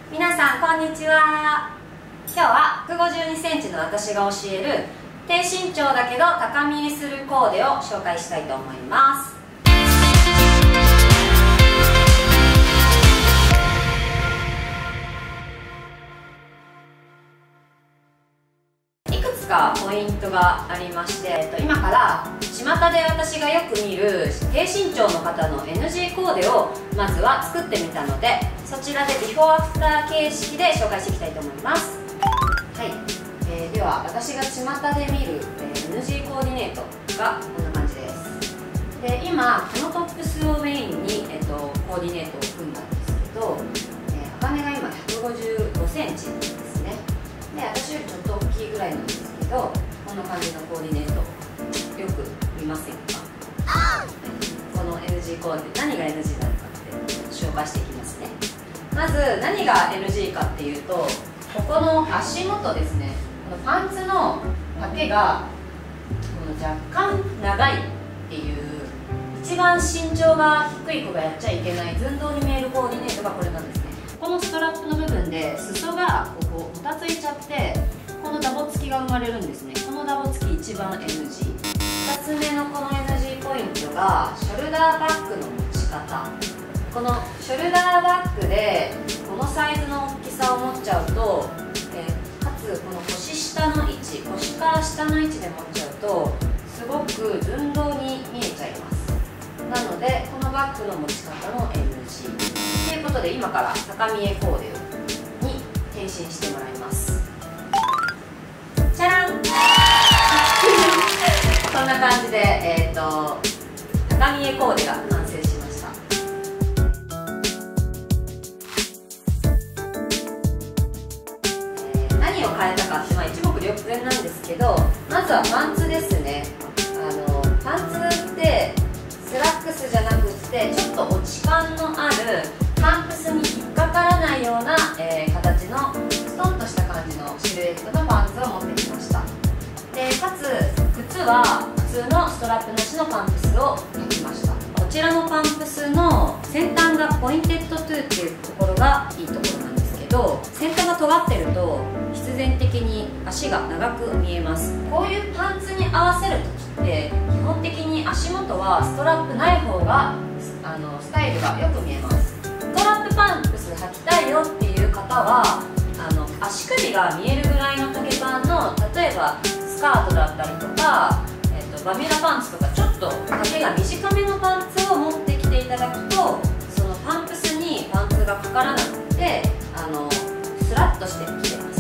皆さんこんにちは。今日は152センチの私が教える低身長だけど高見えするコーデを紹介したいと思います。いくつかポイントがありまして、今から巷で私がよく見る低身長の方の NG コーデをまずは作ってみたので、そちらでビフォーアフター形式で紹介していきたいと思います。はい、では私が巷で見る、NG コーディネートがこんな感じです。で今このトップスをメインに、コーディネートを組んだんですけど、茜が今155センチですね。で私よりちょっと大きいぐらいなんですけど、こんな感じのコーディネートよく見ませんか？この NG コーデ何が NG なのかって紹介していきますね。まず何が NG かっていうと、ここの足元ですね、このパンツの丈がこの若干長いっていう、一番身長が低い子がやっちゃいけない寸胴に見えるコーディネートがこれなんですね。このストラップの部分で裾がここもたついちゃって、このダボつきが生まれるんですね。このダボつき一番 NG。 2つ目のこの NG ポイントがショルダーバッグの持ち方。このショルダーバッグでこのサイズの大きさを持っちゃうと、かつこの腰下の位置、腰から下の位置で持っちゃうとすごく寸胴に見えちゃいます。なのでこのバッグの持ち方も NG ということで、今から高見えコーデに変身してもらいます。じゃらんこんな感じで、高見えコーデが完成しました。何を変えたかって、一目瞭然なんですけど、まずはパンツですね。パンツってスラックスじゃなくってちょっと落ち感のあるパンプスに引っかからないような、形のストンとした感じのシルエットのパンツを持ってきました。でかつ靴は普通のストラップなしのパンプスを履きました。こちらのパンプスの先端がポインテッドトゥーっていうところがいいところなんですけど、先端が尖ってると必然的に足が長く見えます。こういうパンツに合わせる時って基本的に足元はストラップない方がスタイルがよく見えます。ストラップパンプス履きたいよっていう方は足首が見えるぐらいの丈パンの、例えばスカートだったりとか、バミュラパンツとかちょっと丈が短めのパンツを持ってきていただくと、そのパンプスにパンツがかからなくてスラッとしてきてます。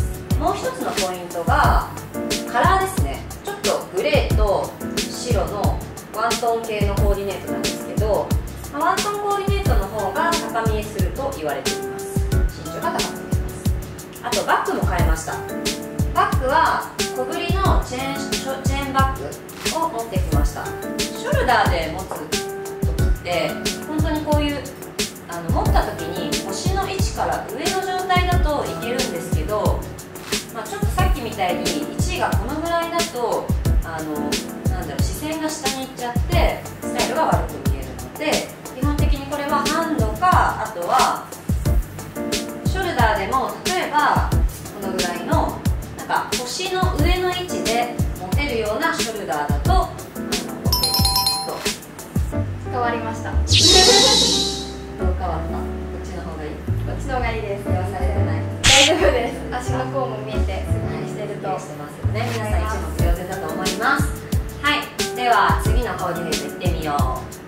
もう一つのポイントがカラーですね。ちょっとグレーと白のワントーン系のコーディネートなんですけど、ワントーンコーディネートの方が高見えすると言われています。身長が高く見えます。あとバッグも変えました。バッグは小ぶりのチェーンバッグを持ってきました。ショルダーで持つ時って本当にこういう持った時に腰の位置から上の状態だといけるんですけど、ちょっとさっきみたいに位置がこのぐらいだと視線が下に行っちゃってスタイルが悪く見えるので、基本的にこれはハンドか、あとはショルダーでも例えばこのぐらいの腰の上の位置で持てるようなショルダーだと OK です。 変わりました。 どう変わった？こっちの方がいい？ こっちの方がいいです。 言わされてない？ 大丈夫です。足の甲も見えてすっきりしてると、 してますよね。皆さん一目瞭然だと思います。はい、では次のコーディネートいってみよう。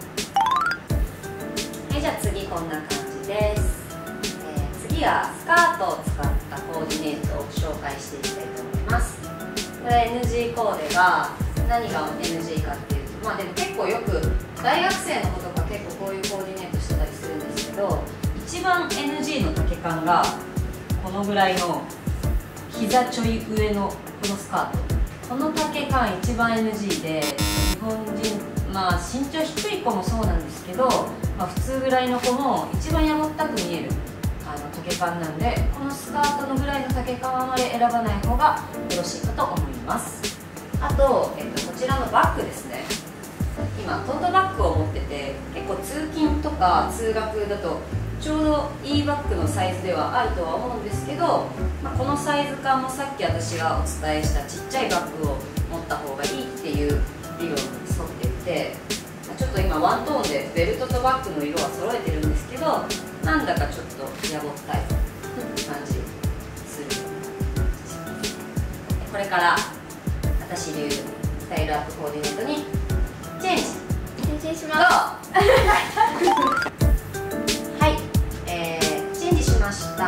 はい、じゃあ次こんな感じです。次はスカートを使ったコーディネートを紹介していきたいと思います。これ NG コーデが何が NG かっていうと、でも結構よく大学生の子とか結構こういうコーディネートしてたりするんですけど、一番 NG の丈感がこのぐらいの膝ちょい上のこのスカート、この丈感一番 NG で、日本人身長低い子もそうなんですけど、普通ぐらいの子も一番やぼったく見える丈感なんで、このスカートのぐらいの丈感はあまり選ばない方がよろしいかと思います。あと、こちらのバッグですね。今トートバッグを持ってて、結構通勤とか通学だとちょうどいいバッグのサイズではあるとは思うんですけど、このサイズ感もさっき私がお伝えしたちっちゃいバッグを持った方がいいっていう理論に沿っていて、ちょっと今ワントーンでベルトとバッグの色は揃えてるんですけど、なんだかちょっとやぼったい感じする。これから私流スタイルアップコーディネートにチェンジします。 はい、チェンジしました。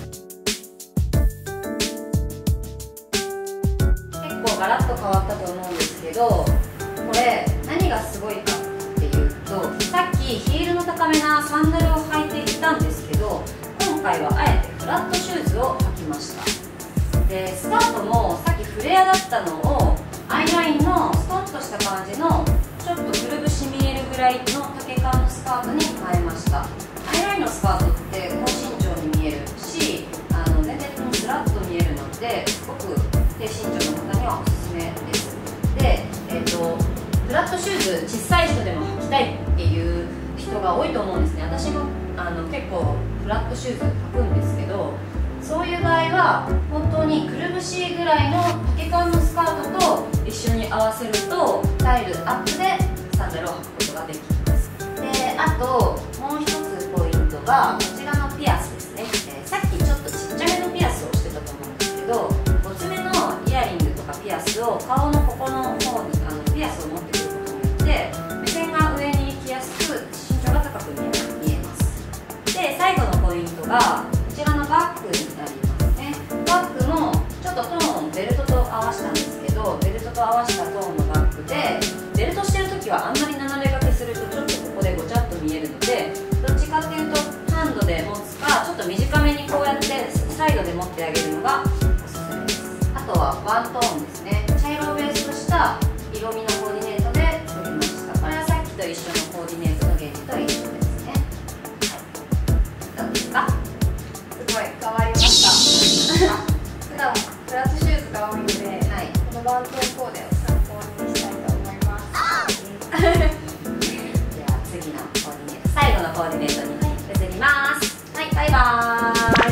結構ガラッと変わったと思うんですけど、これ何がすごいかっていうと、さっきヒールの高めなサンダルを履いていたんですけど、今回はあえてフラットシューズを履きました。でスカートもさっきフレアだったのをアイラインのストンとした感じのちょっとくるぶし見えるぐらいの丈感のスカートに変えました。アイラインのスカートって高身長に見えるし、全然スラッと見えるので、すごく低身長の方にはおすすめです。で、フラットシューズ小さい人でも履きたいっていう人が多いと思うんですね。私も結構フラットシューズ履くんですけど、そういう場合は本当にくるぶしぐらいの丈感のスカートと一緒に合わせるとスタイルアップでサンダルを履くことができます。であともう一つポイントがこちらのピアスですね。さっきちょっとちっちゃめのピアスをしてたと思うんですけど、ごつめのイヤリングとかピアスを顔のここの方にピアスを持ってくることによって目線が上に行きやすく身長が高く見えます。で最後のポイントがこちらのバッグになりますね。バッグもちょっとトーンベルトと合わせたんですけど、ベルトと合わせたトーンのバッグで、ベルトしてる時はあんまり斜め掛けするとちょっとここでごちゃっと見えるので、どっちかっていうとハンドで持つかちょっと短めにこうやってサイドで持ってあげるのがおすすめです。あとはワントーンですね。茶色をベースとした色味のコーディネートで作りました。これはさっきと一緒のコーディネートの原理と一緒ですね。はい、どうですか？ すごい変わりました。普段フラットシューズが多いので、このワントーンコーデを参考にしたいと思います。 では次のコーディネート、最後のコーディネートに移ります。はい、バイバーイ。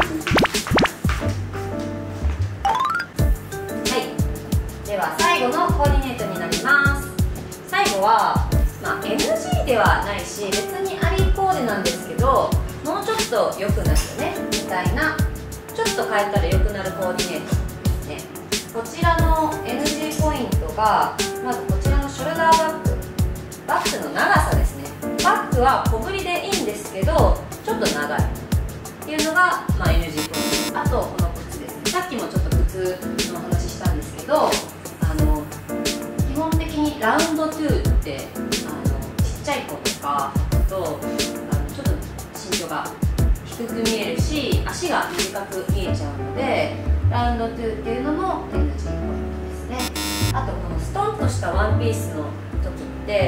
はい、では最後のコーディネートになります。最後は、NG ではないし別にありコーデなんですけど、もうちょっと良くなるよねみたいな、ちょっと変えたら良くなるコーディネートですね。こちらの NG ポイントが、まずこちらのショルダーバッグの長さですね。バッグは小ぶりでいいんですけどちょっと長いっていうのが、NG ポイント。あとこの靴ですね。さっきもちょっと靴の話したんですけど、基本的にラウンドトゥーってちっちゃい子とか履くとちょっと身長が低く見えるし足が短く見えちゃうので、ラウンドトゥーっていうのも NG ポイントですね。あとこのストンとしたワンピースの時って、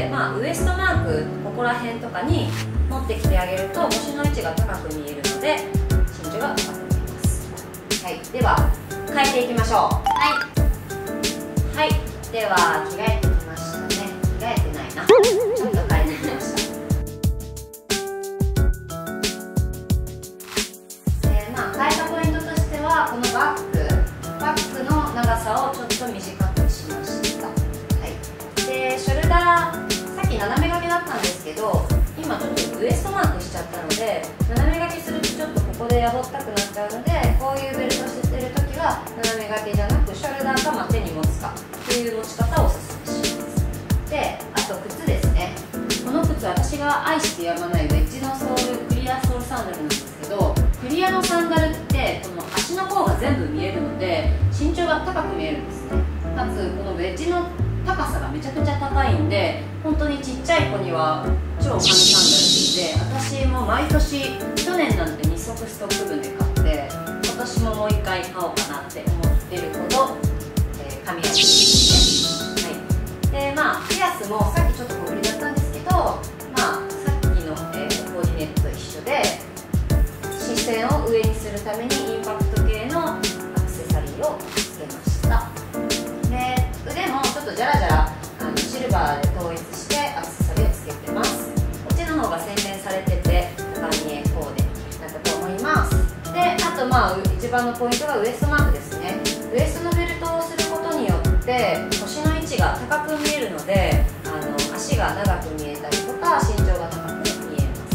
ウエストマークここら辺とかに持ってきてあげると腰の位置が高く見えるので身長が高く見えます。はい、では変えていきましょう。はい、では着替えてきましたね。着替えてないな、ちょっと変えてきました。変えたポイントとしては、このバッグの長さをちょっと短くしました。はい、でショルダー、さっき斜め掛けだったんですけど、今ちょっとウエストマークしちゃったので、斜め掛けするとちょっとここでやぼったくなっちゃうので、こういうベルトしてるときは斜め掛けじゃなくショルダーか手に持つかっていう持ち方をおすすめします。であと靴ですね。この靴私が愛してやまないウェッジのソール、クリアソールサンダルなんですけど、クリアのサンダルってこの足の甲が全部見えるので身長が高く見えるんですね。かつこのウェッジの高さがめちゃくちゃ高いんで、本当にちっちゃい子には超神サンダルで、私も毎年去年なんて2足ストック分で買って、今年ももう1回買おうかなって思ってるほど、神谷ですね。はい、でピアスもさっきちょっと小ぶりだったんですけど、さっきの、コーディネートと一緒で視線を上にするためにインパクト系のアクセサリーをつけました。で腕もちょっとジャラジャラシルバーで統一してアクセサリーをつけてます。こっちの方が洗練されてて高い一番のポイントがウエストマークですね。ウエストのベルトをすることによって腰の位置が高く見えるので、足が長く見えたりとか身長が高く見えます。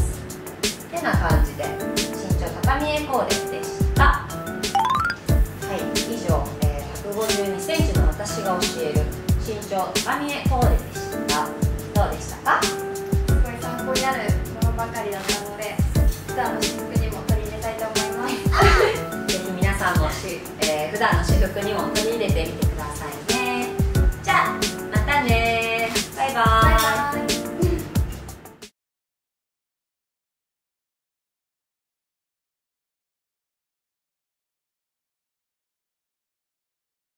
てな感じで身長高見えコーデでした。はい、以上、152センチの私が教える身長高見えコーデでした。どうでしたか？ すごい参考になるものばかりだったので、普段の私服にも取り入れたいと思います。 ぜひ皆さんも普段の私服にも取